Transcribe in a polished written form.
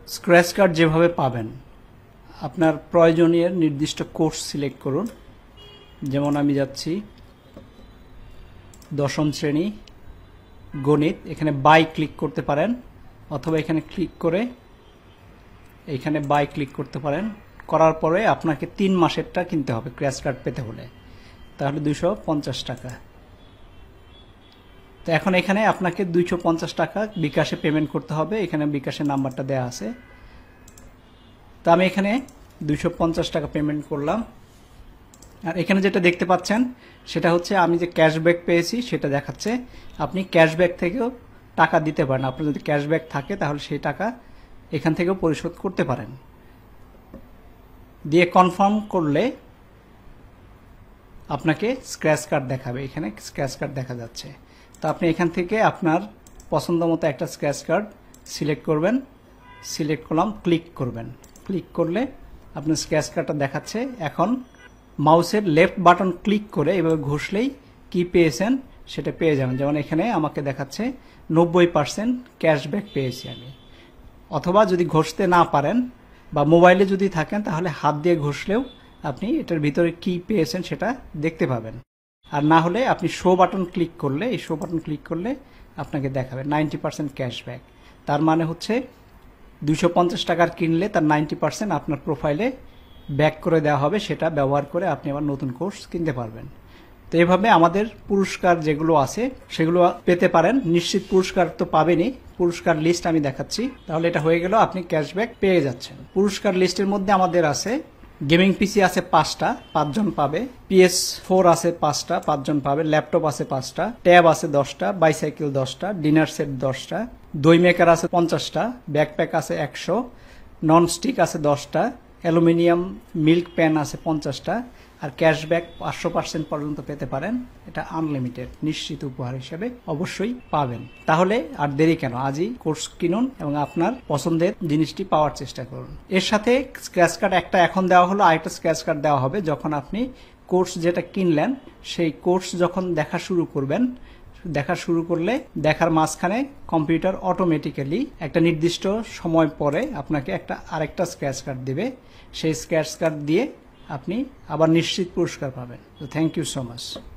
Scratch card যেভাবে পাবেন, আপনার প্রয়োজনীয় নির্দিষ্ট কোর্স সিলেক্ট করুন। যেমন আমি যাচ্ছি 10ম শ্রেণী গণিত, এখানে বাই ক্লিক করতে পারেন, অথবা এখানে ক্লিক করে এখানে বাই ক্লিক করতে পারেন। করার পরে আপনাকে 3 মাসেরটা কিনতে হবে স্ক্র্যাচ কার্ড পেতে হলে, তাহলে 250 টাকা। তো এখন এখানে আপনাকে 250 টাকা বিকাশে পেমেন্ট করতে হবে, এখানে বিকাশের নাম্বারটা দেয়া আছে। তো আমি এখানে 250 টাকা পেমেন্ট করলাম। আর এখানে যেটা দেখতে পাচ্ছেন সেটা হচ্ছে আমি যে ক্যাশব্যাক পেয়েছি সেটা দেখাচ্ছে। আপনি ক্যাশব্যাক থেকেও টাকা দিতে পারেন, আপনার যদি ক্যাশব্যাক থাকে তাহলে সেই টাকা এখান থেকেও পরিশোধ করতে পারেন। দিয়ে কনফার্ম করলে আপনাকে স্ক্র্যাচ কার্ড দেখাবে, এখানে স্ক্র্যাচ কার্ড দেখা যাচ্ছে। তো আপনি এখান থেকে আপনার পছন্দ মতো একটা স্ক্র্যাচ কার্ড সিলেক্ট করবেন, সিলেক্ট করলাম, ক্লিক করবেন। ক্লিক করলে আপনার স্ক্র্যাচ কার্ডটা দেখাচ্ছে। এখন মাউসের লেফট বাটন ক্লিক করে এভাবে ঘষলেই কি পেয়েছেন সেটা পেয়ে যাবেন। যেমন এখানে আমাকে দেখাচ্ছে 90% ক্যাশব্যাক পেয়েছি আমি। অথবা যদি ঘষতে না পারেন বা মোবাইলে যদি থাকেন তাহলে হাত দিয়ে ঘষলেও আপনি এটার ভিতরে কি পেয়েছেন সেটা দেখতে পাবেন। আর না হলে আপনি শো বাটন ক্লিক করলে, এই শো বাটন ক্লিক করলে আপনাকে দেখাবে 90% ক্যাশব্যাক। তার মানে হচ্ছে 250 টাকার কিনলে তার 90% আপনার প্রোফাইলে ব্যাক করে দেওয়া হবে, সেটা ব্যবহার করে আপনি আবার নতুন কোর্স কিনতে পারবেন। তো এইভাবে আমাদের পুরস্কার যেগুলো আছে সেগুলো পেতে পারেন। নিশ্চিত পুরস্কার তো পাবেনই, পুরস্কার লিস্ট আমি দেখাচ্ছি। তাহলে এটা হয়ে গেল, আপনি ক্যাশব্যাক পেয়ে যাচ্ছেন। পুরস্কার লিস্টের মধ্যে আমাদের আছে গেমিং পিসি আছে 5টা, 5 জন পাবে। PS4 আছে 5টা, 5 জন পাবে। ল্যাপটপ আছে 5টা, ট্যাব আছে 10টা, বাইসাইকেল 10টা, ডিনার সেট 10টা, দই মেকার আছে 50টা, ব্যাকপ্যাক আছে 100, নন স্টিক আছে 10টা, অ্যালুমিনিয়াম মিল্ক প্যান আছে 50টা। আর ক্যাশব্যাক 500% পর্যন্ত পেতে পারেন। এটা আনলিমিটেড, নিশ্চিত উপহার হিসেবে অবশ্যই পাবেন। তাহলে আর দেরি কেন, আজই কোর্স কিনুন এবং আপনার পছন্দের জিনিসটি পাওয়ার চেষ্টা করুন। এর সাথে স্ক্র্যাচ কার্ড একটা এখন দেওয়া হলো, আরেকটা স্ক্র্যাচ কার্ড দেওয়া হবে যখন আপনি কোর্স যেটা কিনলেন সেই কোর্স যখন দেখা শুরু করবেন। দেখা শুরু করলে দেখার মাঝখানে কম্পিউটার অটোমেটিক্যালি একটা নির্দিষ্ট সময় পরে আপনাকে আরেকটা স্ক্র্যাচ কার্ড দিবে। সেই স্ক্র্যাচ কার্ড দিয়ে আপনি আবার নিশ্চিত পুরস্কার পাবেন। তো থ্যাংক ইউ সো মাচ।